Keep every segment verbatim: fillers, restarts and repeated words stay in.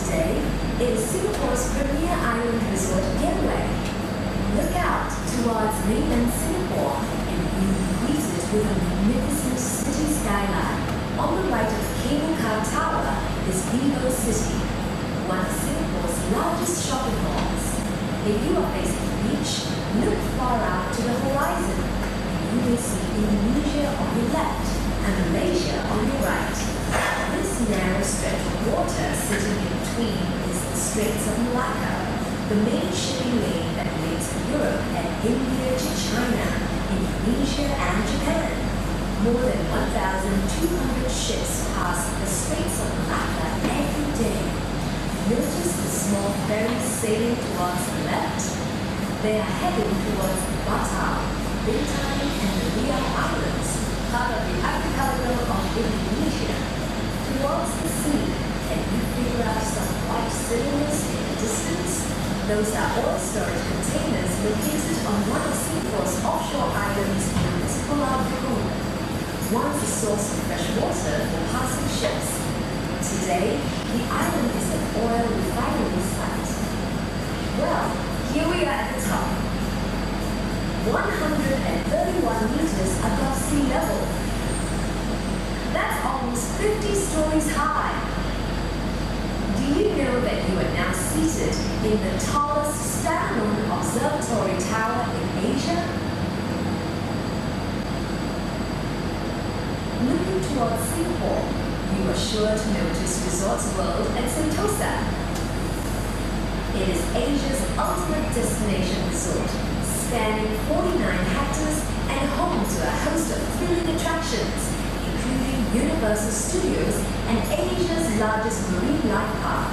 today is Singapore's premier island resort getaway. Look out towards mainland Singapore and you'll be greeted with a magnificent city skyline. On the right of the Cable Car Tower is Vivo City, one of Singapore's largest shopping malls. If you are facing the beach, look far out to the horizon. You may see Indonesia on your left and Malaysia on your right. This narrow stretch of water sitting in between is the Straits of Malacca, the main shipping lane that links Europe and India to China, Indonesia and Japan. More than one thousand two hundred ships pass the Straits of Malacca every day. Notice the small ferries sailing towards the left? They are heading towards Batam, Bintan and the Riau Islands, part of the archipelago of Indonesia. Towards the sea, can you figure out some white cylinders in the distance? Those are oil storage containers located on one of Singapore's offshore islands known as Pulau Pikul. Once a source of fresh water for passing ships. Today, the island is an oil refinery site. Well, here we are at the top. one hundred thirty-one meters above sea level. That's almost fifty stories high. Do you know that you are now seated in the tallest standalone observatory tower in Asia? Looking towards Singapore, you are sure to notice Resorts World at Sentosa. It is Asia's ultimate destination resort, spanning forty-nine hectares and home to a host of thrilling attractions, including Universal Studios and Asia's largest marine life park.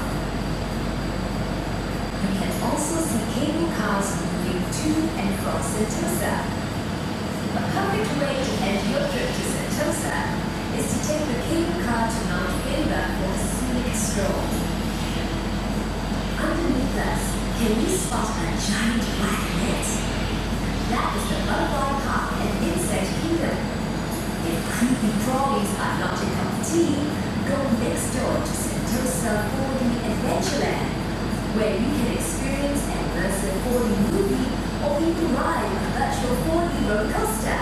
You can also see cable cars moving to and from Sentosa. A perfect way to end your trip to Sentosa is to take the cable car to Mount Faber for a scenic stroll. Underneath us, can you spot a giant black net? That is the butterfly park and insect kingdom. If creepy crawlies are not your cup of tea, go next door to Sentosa four D Adventureland, where you can experience an immersive four D movie or even ride a virtual four D roller coaster.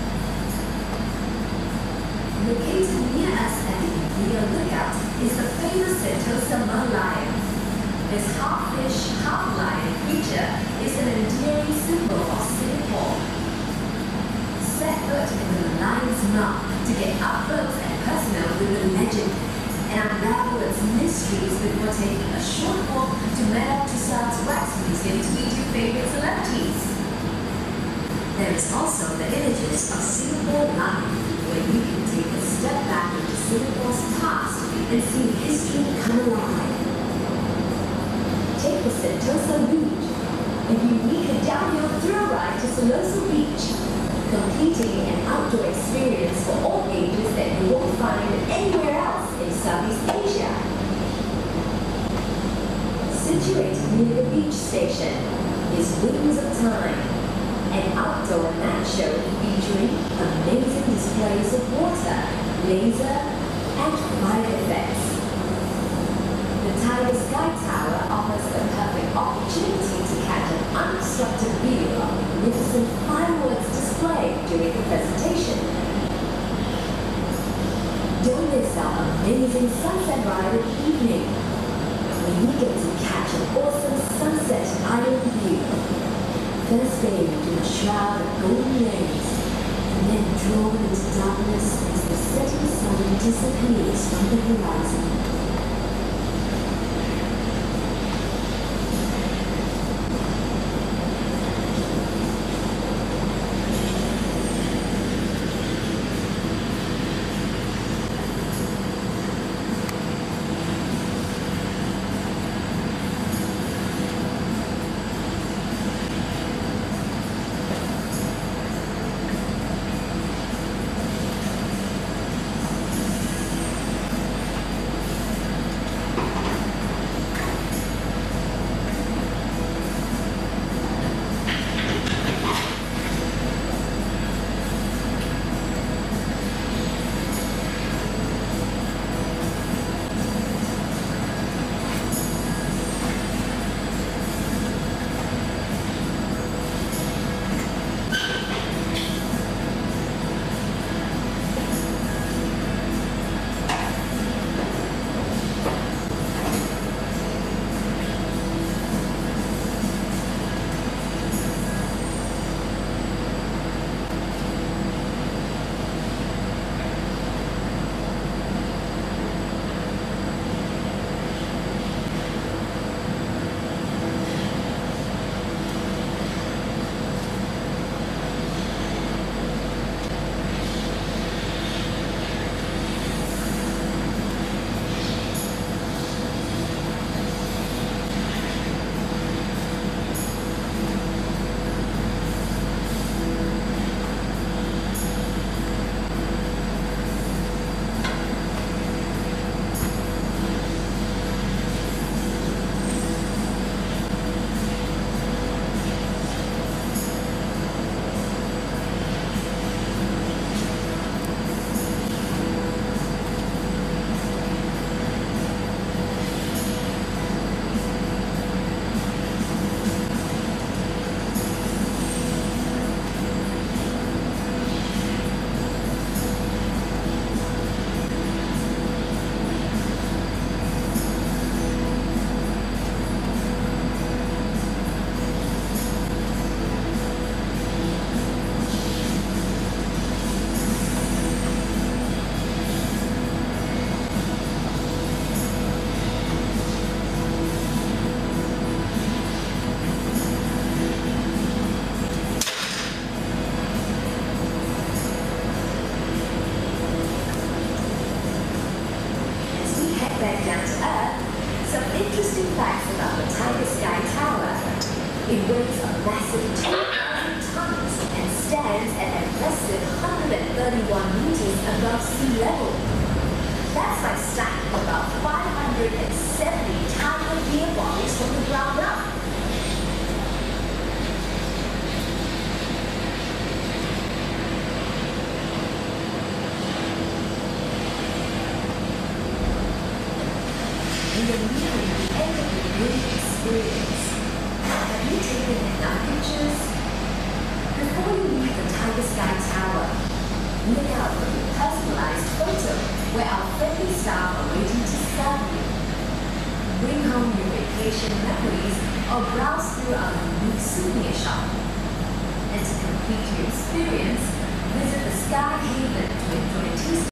Located near us at the Imperial Lookout is the famous Sentosa Merlion. This half-fish, half-lion creature is an endearing symbol of Singapore. Set foot in the lion's mouth to get up close and personal with the legend and unravel its mysteries before taking a short walk to Madame Tussauds Wax Museum to meet your favorite celebrities. There is also the images of Singapore Life, where you can take a step back into Singapore's past and see history come alive. Take the Sentosa route. If you need a downhill thrill ride to Siloso Beach, completing an outdoor experience for all ages that you won't find anywhere else in Southeast Asia. Situated near the beach station is Wings of Time, an outdoor night show featuring amazing displays of water, laser, and light effects. The Tiger Sky Tower offers a perfect opportunity to catch an unobstructed view of a magnificent fireworks display during the presentation. Don't miss our amazing sunset ride in the evening, where you get to catch an awesome sunset island view. First bathe in a shroud of golden rays, and then drawn into darkness as the setting sun disappears from the horizon. facts about the Tiger Sky Tower. It weighs a massive two thousand tons and stands at an impressive one hundred thirty-one meters above sea level. That's by stacking about five hundred seventy Tiger beer bottles from the ground up. We are nearing the end of the great experience. Have you taken enough pictures? Before you leave the Tiger Sky Tower, look out for the personalized photo where our friendly staff are waiting to serve you. Bring home your vacation memories or browse through our unique souvenir shop. And to complete your experience, visit the Sky Haven twenty twenty-two